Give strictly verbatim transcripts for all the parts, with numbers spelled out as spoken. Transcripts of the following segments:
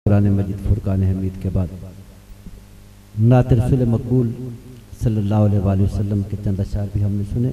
कुरान मजीद फुरकान हमीद के बाद नात रसूल मकबूल सल्लल्लाहु अलैहि वसल्लम के चंद अशार भी हमने सुने।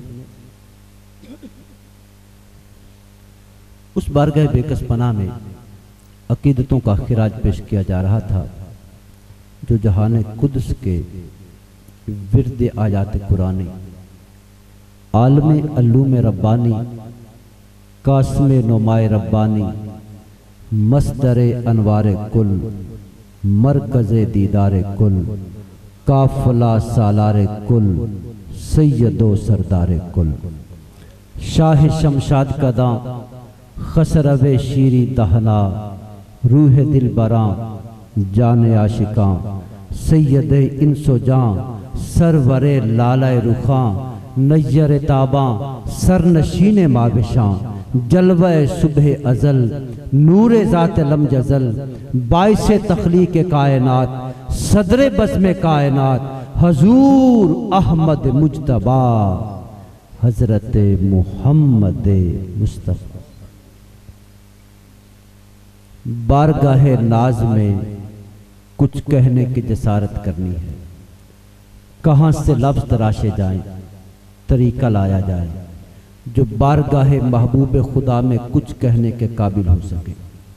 उस बारगाह बेकस पनाह में अकीदतों का खिराज पेश किया जा रहा था जो जहान कुद्स के विरद आयात कुरानी आलम अल्लूम रब्बानी कास्म नुमाए रब्बानी मस्दर अनवार कुल मरकज़ दीदार कुल काफला सालार कुल सैयदो सरदार कुल शाह शमशाद कदा खसरवे शीरी दहना रूह दिल बरा जान आशिकां सैयद इंसो जां सरवरे लालाए रुखां नैयर ताबा सरनशीन माविशां जलवे सुबह अजल नूरे ज़ात लम जजल बाइसे तख्लीक कायनात सदरे बज़्म कायनात हजूर अहमद मुज्तबा हजरत मुहम्मद मुस्तफ़ा। बारगाहे नाज में कुछ कहने की जसारत करनी है, कहाँ से लफ्ज़ तराशे जाएं, तरीका लाया जाए जो बारगाहे महबूब खुदा में कुछ कहने के काबिल हो सके।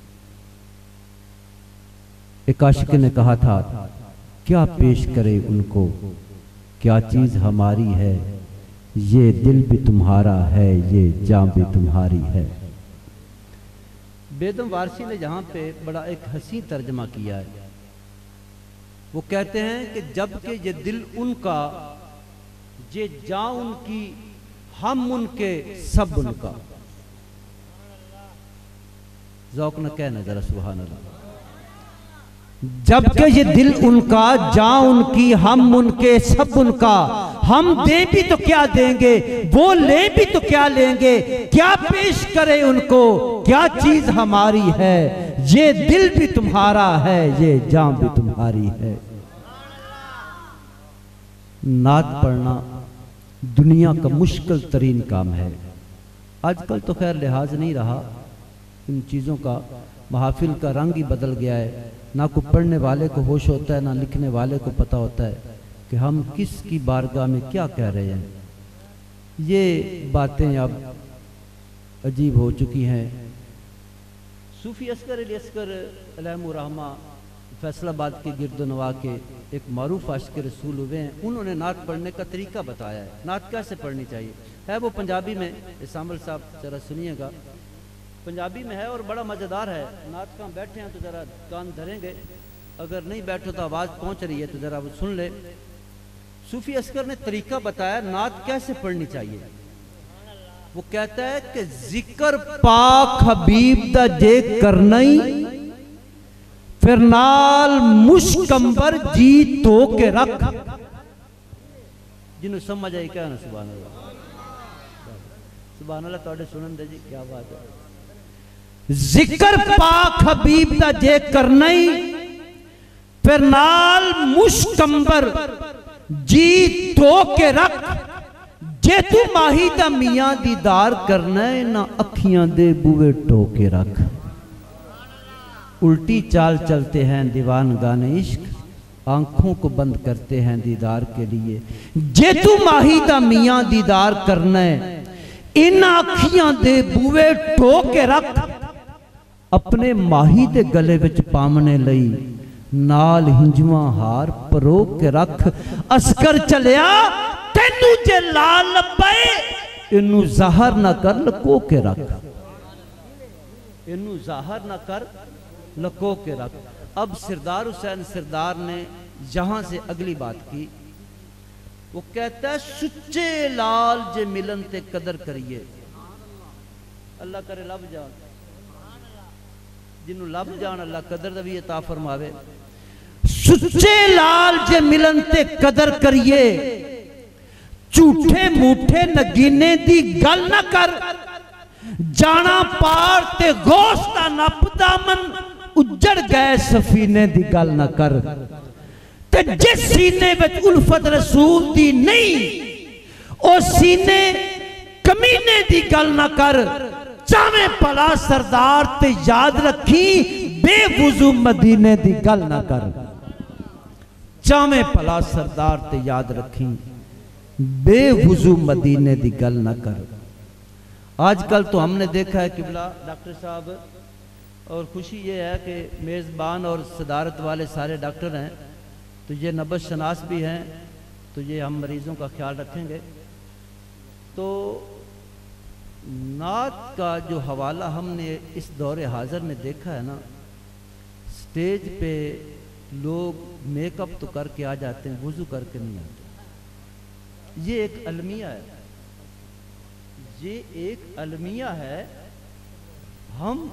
एक आशिक ने कहा था क्या पेश करे उनको, क्या चीज हमारी है, ये दिल भी तुम्हारा है, ये जान भी तुम्हारी है। बेदम वारसी ने जहां पे बड़ा एक हंसी तर्जमा किया है। वो कहते हैं कि जब के ये दिल उनका, ये जा उनकी, हम उनके, सब उनका। ज़ौक़ न कहना जरा सुभान अल्लाह। जबकि ये दिल उनका, जा उनकी, हम उनके, सब उनका। हम दे भी तो क्या देंगे, वो ले भी तो क्या लेंगे, क्या पेश करे उनको, क्या चीज हमारी है, ये दिल भी तुम्हारा है, ये जान भी तुम्हारी है। नात पढ़ना दुनिया का मुश्किल तरीन काम है। आजकल तो खैर लिहाज नहीं रहा इन चीज़ों का, महफिल का रंग ही बदल गया है। ना को पढ़ने वाले को होश होता है, ना लिखने वाले को पता होता है कि हम किस की बारगाह में क्या कह रहे हैं। ये बातें अब अजीब हो चुकी हैं। सूफी अस्कर अली अस्कर अलैहिर्रहमा फैसलाबाद के गिरदोनवा के एक मारूफ आशिक रसूल हुए हैं। उन्होंने नात पढ़ने का तरीका बताया है, नात कैसे पढ़नी चाहिए। है वो पंजाबी में, इसामल साहब जरा सुनिएगा, पंजाबी में है और बड़ा मज़ेदार है। नात कहाँ बैठे हैं तो ज़रा कान धरेंगे, अगर नहीं बैठो तो आवाज़ पहुँच रही है तो ज़रा वो सुन ले। सूफी अस्कर ने तरीका बताया नात कैसे पढ़नी चाहिए। वो कहता है कि जिक्र पाक हबीब दा जे करनई, फिर नाल मुश्कंबर जी तो के रख। जिन्होंने समझ आई क्या ना सुभान अल्लाह, सुभान अल्लाह तोड़े सुनन दे जी, क्या बात है। जिक्र पाक हबीब दा जे करनई, फिर नाल मुश्कंबर जी तो के रख। जे तू माही दा मियां दीदार करना है, ना अखियां दे बुए टोके रख। उल्टी चाल चलते हैं दीवान गाने इश्क, आंखों को बंद करते हैं दीदार के लिए। जे तू माही दा मियां दीदार करना है, इन अखियां दे बुए टोके रख। अपने माही दे गले विच पामने लई नाल हिंजवा हार परो के रख। अस्कर चलिया तेनू जे लाल लब्बे, इनू ज़ाहर ना कर लको के रख। इनू ज़ाहर ना कर लको के रख। अब सरदार हुसैन सरदार ने यहां से अगली बात की। वो कहता है सुच्चे लाल जे मिलन ते कदर करिए। अल्लाह करे लब जान, जिन्हों लब जान अल्लाह कदर दा भी अता फरमावे। सुच्चे लाल जे मिलन ते कदर करिए, झूठे मूठे नगीने दी गल ना कर। जाना पार ते गोश्त दा नप दामन, उजड़ गए सफीने दी गल ना कर। ते जिस सीने विच उल्फत रसूल दी नहीं, ओ सीने कमीने दी गल ना कर। चावे भला सरदार ते याद रखी, बेवुजू मदीने दी गल ना कर, चावे भला सरदार ते याद रखी, बेवुजू मदीने दी गल ना कर। आजकल तो हमने देखा है किबला डॉक्टर साहब, और खुशी ये है कि मेज़बान और सदारत वाले सारे डॉक्टर हैं, तो ये नब्ज शनास भी हैं, तो ये हम मरीज़ों का ख्याल रखेंगे। तो नात का जो हवाला हमने इस दौरे हाज़र में देखा है ना, स्टेज पे लोग मेकअप तो करके आ जाते हैं, वुज़ू करके नहीं आते। ये एक अलमिया है, ये एक अलमिया है। हम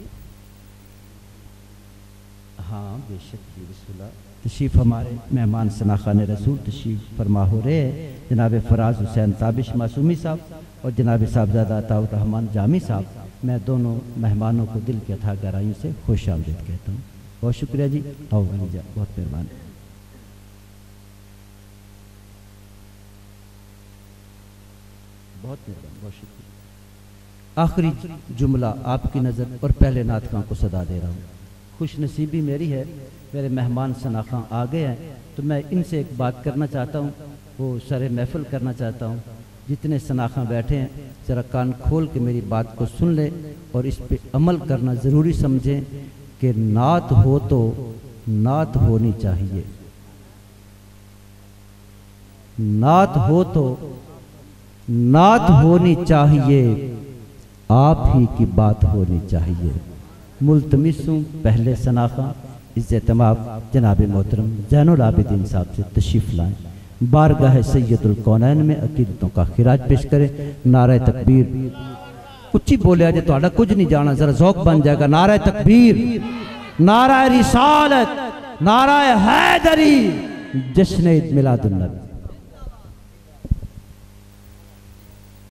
हाँ बेशक जी रसूला तशरीफ़ हमारे मेहमान सनाखान रसूल तशरीफ़ फरमा हो रहे हैं, जनाब फराज हुसैन ताबिश मासूमी साहब और जनाब साहबजादा अताउर रहमान जामी साहब। मैं दोनों मेहमानों को दिल की अथाह गहराइयों से खुश आमदीद कहता हूँ। बहुत शुक्रिया जी, आओ जा, बहुत मेहरबान। बहुत मेहरबान, बहुत शुक्रिया। आखिरी जुमला आपकी नज़र और पहले नात खां को सदा दे रहा हूँ। खुश नसीबी मेरी है, मेरे मेहमान सनाखां आ गए हैं, तो मैं इनसे एक बात करना चाहता हूँ, वो सरे महफिल करना चाहता हूँ। जितने सनाखां बैठे हैं ज़रा कान खोल के मेरी बात को सुन लें और इस पे अमल करना ज़रूरी समझें कि नात हो तो नात होनी चाहिए, नात हो तो नात होनी चाहिए, आप ही की बात होनी चाहिए। मुल्तमिसूं पहले सनाखा इज़्ज़तमाब जनाब मोहतरम ज़ैनुल आबिदीन साहब से तशरीफ़ लाएं, बारगाह सैयदुल कौनैन में अकीदतों का खिराज पेश करें। नारे तकबीर उच्ची बोले अजे तुहाडा कुछ नहीं जाना, जरा ज़ौक़ बन जाएगा। नारे तकबीर, नारा रिसालत, नारा हैदरी, जश्न ईद मिलादुन नबी।